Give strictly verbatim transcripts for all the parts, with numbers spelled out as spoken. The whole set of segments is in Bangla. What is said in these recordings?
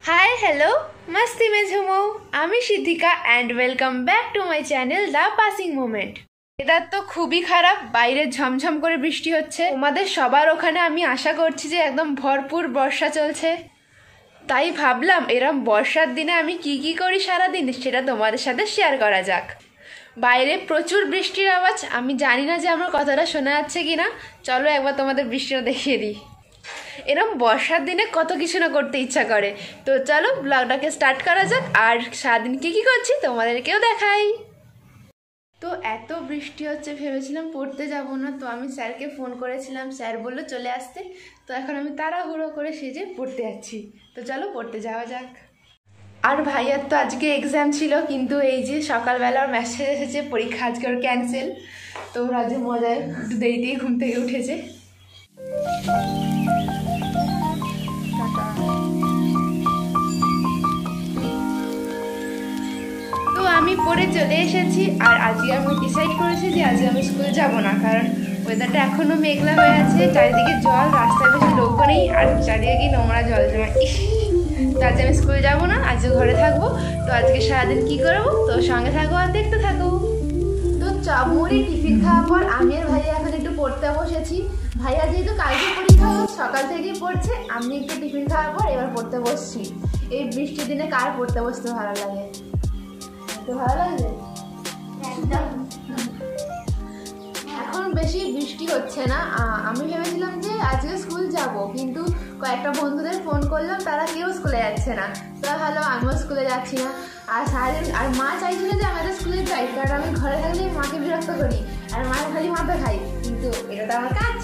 हाय हेलो मस्ती में झूमो आमी Siddhika and welcome back to my channel the passing moment. Weather तो खूबই খারাপ, বাইরে ঝমঝম করে বৃষ্টি হচ্ছে। তোমাদের সবার ওখানে আমি আশা করছি যে একদম ভরপুর বর্ষা চলছে। তাই ভাবলাম এরকম বর্ষার দিনে আমি কি কি করি সারা দিন সেটা তোমাদের সাথে শেয়ার করা যাক। বাইরে প্রচুর বৃষ্টির আওয়াজ, আমি জানি না যে আমার কথাটা শোনা যাচ্ছে কিনা। চলো একবার তোমাদের বৃষ্টিটা দেখিয়ে দিই। এরকম বর্ষার দিনে কত কিছু না করতে ইচ্ছা করে। তো চলো ব্লগটাকে স্টার্ট করা যাক, আর সারাদিন কী কী করছি তোমাদেরকেও দেখাই। তো এত বৃষ্টি হচ্ছে ভেবেছিলাম পড়তে যাব না, তো আমি স্যারকে ফোন করেছিলাম, স্যার বললো চলে আসতে। তো এখন আমি তাড়াহুড়ো করে সেজে পড়তে যাচ্ছি। তো চলো পড়তে যাওয়া যাক। আর ভাইয়ার তো আজকে এক্সাম ছিল, কিন্তু এই যে সকালবেলা ওর মেসেজ এসেছে পরীক্ষা আজকে ওর ক্যান্সেল। তো ওর আজকে মজায় একটু দেরিতেই ঘুম থেকে উঠেছে। তো আমি পড়ে চলে এসেছি, আর আজকে আমি ডিসাইড করেছি যে আজকে আমি স্কুলে যাব না, কারণ ওয়েদারটা এখনও মেঘলা হয়ে আছে, চারিদিকে জল, রাস্তায় বেশি লোকও নেই, আর চারিদিকে নোংরা জল জমা। তো আজকে আমি স্কুলে যাবো না, আজকে ঘরে থাকবো। তো আজকে সারাদিন কী করবো, তো সঙ্গে থাকবো আর দেখতে থাকবো। তো চামড়ি টিফিন খাওয়ার পর আমি আর ভাইয়া এখন একটু পড়তে বসেছি। ভাইয়া যেহেতু কালকে পরীক্ষা সকাল থেকেই পড়ছে, আমি একটু টিফিন খাওয়ার পর এবার পড়তে বসছি। এই বৃষ্টির দিনে কার পড়তে বসতে ভালো লাগে? তো ভালো লাগছে। এখন বেশি বৃষ্টি হচ্ছে না। আমি ভেবেছিলাম যে আজকে স্কুল যাব, কিন্তু কয়েকটা বন্ধুদের ফোন করলাম, তারা কেউ স্কুলে যাচ্ছে না। তো ভালো আমিও স্কুলে যাচ্ছি না। আর সারাদিন আর মা চাইছিল যে আমাদের স্কুলে যাই, কারণ আমি ঘরে থাকলে মাকে বিরক্ত করি, আর মায়ের খালি মাথা খাই, কিন্তু এটা তো আমার কাজ।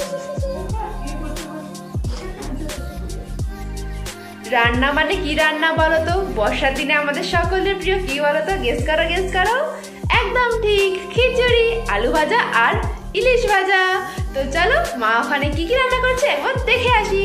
রান্না মানে কি রান্না বলো তো? বর্ষার দিনে আমাদের সকলের প্রিয় কি বলো তো? গেস করো গেস করো। একদম ঠিক, খিচুড়ি, আলু ভাজা আর ইলিশ ভাজা। তো চলো মা ওখানে কি কি রান্না করছে একবার দেখে আসি।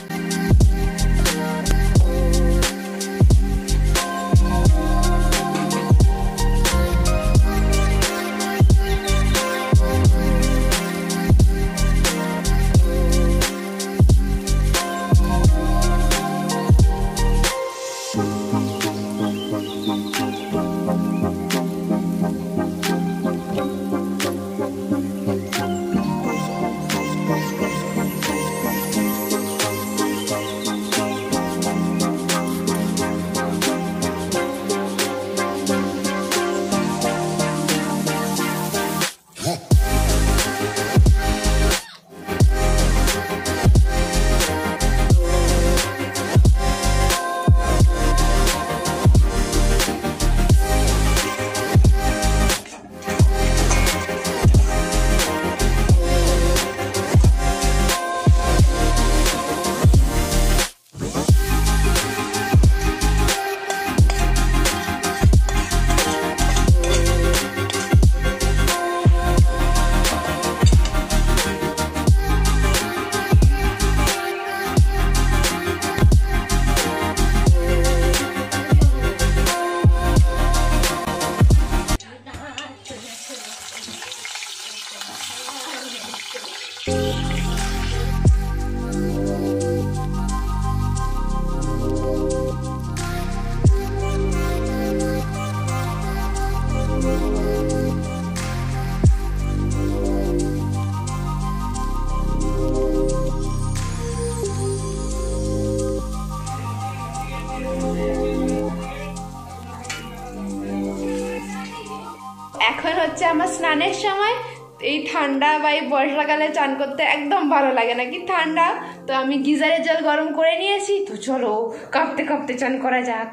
এখন হচ্ছে আমার স্নানের সময়। এই ঠান্ডা বা এই বর্ষাকালে চান করতে একদম ভালো লাগে না, কি ঠান্ডা। তো আমি গিজারের জল গরম করে নিয়েছি, তো চলো কাঁপতে কাঁপতে চান করা যাক।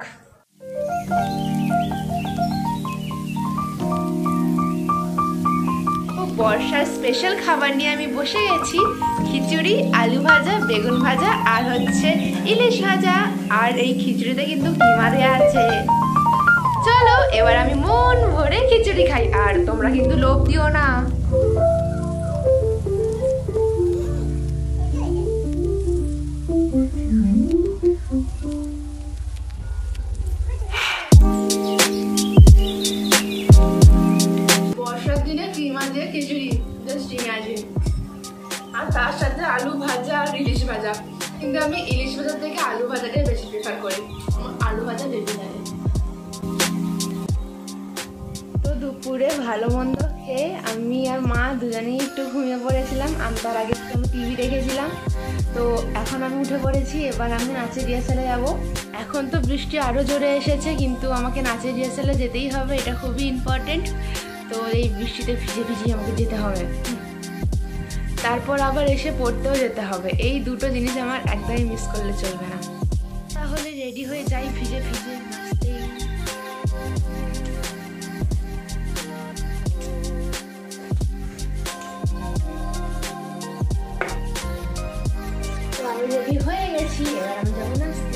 বর্ষার স্পেশাল খাবার নিয়ে আমি বসে গেছি। খিচুড়ি, আলু ভাজা, বেগুন ভাজা আর হচ্ছে ইলিশ ভাজা। আর এই খিচুড়িতে কিন্তু কিমা দেওয়া আছে। চলো এবার আমি মন ভরে খিচুড়ি খাই, আর তোমরা কিন্তু লোভ দিও না। বর্ষার দিনে কিমা দিয়ে খিচুড়ি জাস্ট ইমাজিন। আর তার সাথে আলু ভাজা আর ইলিশ ভাজা, কিন্তু আমি ইলিশ ভাজার থেকে আলু ভাজাটাই বেশি প্রেফার করি, আলু ভাজা বেশি লাগে। তো দুপুরে ভালো মন্দ খেয়ে আমি আর মা দুজনেই একটু ঘুমিয়ে পড়েছিলাম। আমি তার আগে একটু আমি টিভি দেখেছিলাম। তো এখন আমি উঠে পড়েছি, এবার আমি নাচের রিহার্সালে যাব। এখন তো বৃষ্টি আরও জোরে এসেছে, কিন্তু আমাকে নাচের রিহার্সালে যেতেই হবে, এটা খুবই ইম্পর্টেন্ট। তো এই বৃষ্টিতে ভিজে ভিজে আমাকে যেতে হবে, তারপর আবার এসে পড়তেও যেতে হবে। এই দুটো জিনিস আমার একদমই মিস করলে চলবে না। তাহলে রেডি হয়ে যাই ভিজে ভিজে নাচতেই। তো আমি রেডি হয়ে গেছি, এবার আমি যাবো নাচতে।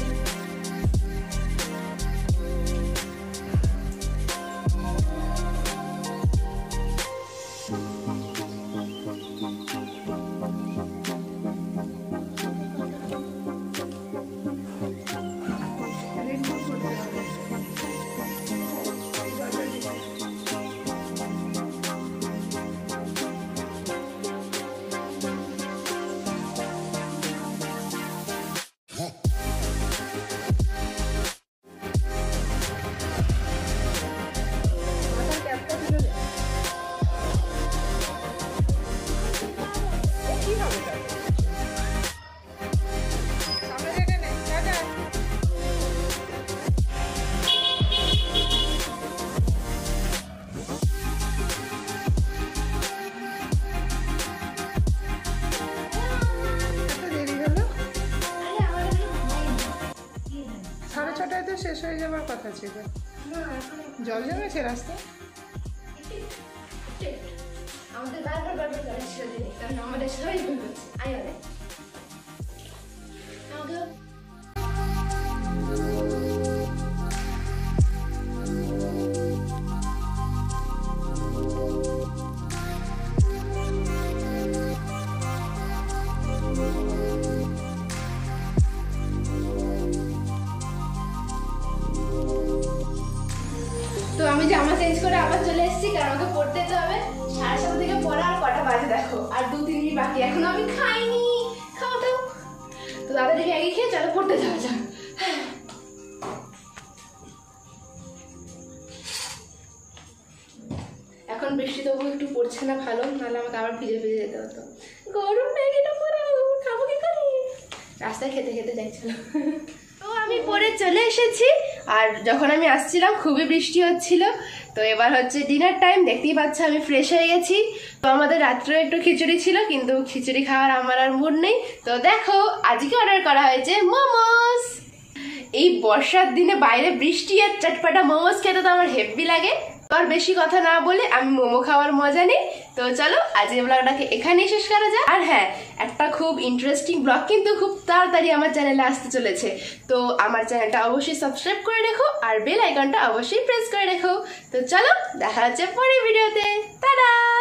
শেষ হয়ে যাবার কথা ছিল। জল জমেছে রাস্তায়। আমাদের বারবার বারবার যাচ্ছিল, কারণ আমাদের সবাই ভুল করছে। আই হবে আমাকে তো আমি জামা চেঞ্জ করে আবার চলে এসেছি, কারণ আমাকে পড়তে যেতে হবে। সাড়ে সাতটা থেকে পড়া, আর কটা বাজে দেখো, আর দু তিন মিনিট বাকি। এখনো আমি খাইনি, খাওয়া দাও। তো তাড়াতাড়ি আগে খেয়ে চলো পড়তে যাওয়া যাক। এখন বৃষ্টি তবু একটু পড়ছে না, ভালো, নাহলে আমাকে আবার ভিজে ভিজে যেতে হতো। গরম ম্যাগিটা পড়াও, খাবো কি করি? রাস্তায় খেতে খেতে যাচ্ছিল। তো আমি পরে চলে এসেছি, আর যখন আমি আসছিলাম খুবই বৃষ্টি হচ্ছিল। তো এবার হচ্ছে ডিনার টাইম, দেখতেই পাচ্ছ আমি ফ্রেশ হয়ে গেছি। তো আমাদের রাত্রে একটু খিচুড়ি ছিল, কিন্তু খিচুড়ি খাওয়ার আমার আর মুড নেই। তো দেখো আজকে অর্ডার করা হয়েছে মোমোস। এই বর্ষার দিনে বাইরে বৃষ্টি আর চটপটা মোমোস খেতে তো আমার হেভি লাগে। আর বেশি কথা না বলে আমি মোমো খাওয়ার মজা নেই। তো চলো আজকে ব্লগটাকে এখানেই শেষ করা যায়। আর হ্যাঁ, একটা খুব ইন্টারেস্টিং ব্লগ কিন্তু খুব তাড়াতাড়ি আমার চ্যানেলে আসতে চলেছে। তো আমার চ্যানেলটা অবশ্যই সাবস্ক্রাইব করে রেখো, আর বেল আইকনটা অবশ্যই প্রেস করে রেখো। তো চলো দেখা হচ্ছে পরের ভিডিওতে। টাটা।